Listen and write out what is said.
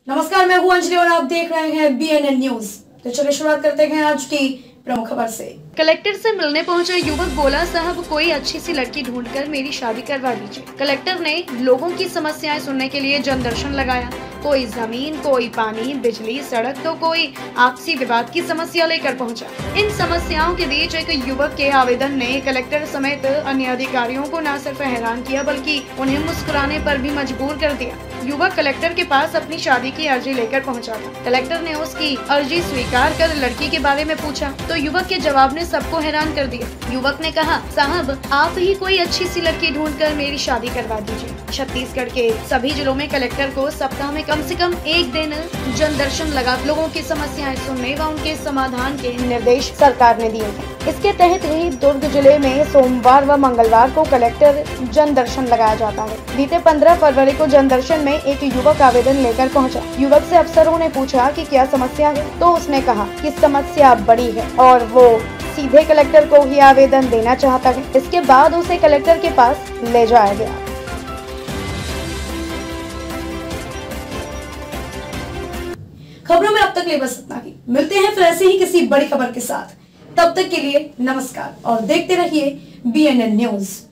नमस्कार, मैं हूं अंजलि और आप देख रहे हैं BNN न्यूज। तो चलिए शुरुआत करते हैं आज की प्रमुख खबर से। कलेक्टर से मिलने पहुंचा युवक बोला, साहब कोई अच्छी सी लड़की ढूंढकर मेरी शादी करवा दीजिए। कलेक्टर ने लोगों की समस्याएं सुनने के लिए जनदर्शन लगाया। कोई जमीन, कोई पानी, बिजली, सड़क तो कोई आपसी विवाद की समस्या लेकर पहुंचा। इन समस्याओं के बीच एक युवक के आवेदन ने कलेक्टर समेत अन्य अधिकारियों को न सिर्फ हैरान किया बल्कि उन्हें मुस्कुराने पर भी मजबूर कर दिया। युवक कलेक्टर के पास अपनी शादी की अर्जी लेकर पहुंचा था। कलेक्टर ने उसकी अर्जी स्वीकार कर लड़की के बारे में पूछा तो युवक के जवाब ने सबको हैरान कर दिया। युवक ने कहा, साहब आप ही कोई अच्छी सी लड़की ढूंढकर मेरी शादी करवा दीजिए। छत्तीसगढ़ के सभी जिलों में कलेक्टर को सप्ताह में कम से कम एक दिन जनदर्शन लगा लोगों की समस्याएं सुनने व उनके समाधान के निर्देश सरकार ने दिए हैं। इसके तहत ही दुर्ग जिले में सोमवार व मंगलवार को कलेक्टर जनदर्शन लगाया जाता है। बीते 15 फरवरी को जनदर्शन में एक युवक आवेदन लेकर पहुंचा। युवक से अफसरों ने पूछा कि क्या समस्या है, तो उसने कहा कि समस्या बड़ी है और वो सीधे कलेक्टर को ही आवेदन देना चाहता है। इसके बाद उसे कलेक्टर के पास ले जाया गया। खबरों में अब तक ले बस इतना ही। मिलते हैं फिर ऐसे ही किसी बड़ी खबर के साथ। तब तक के लिए नमस्कार और देखते रहिए BNN न्यूज।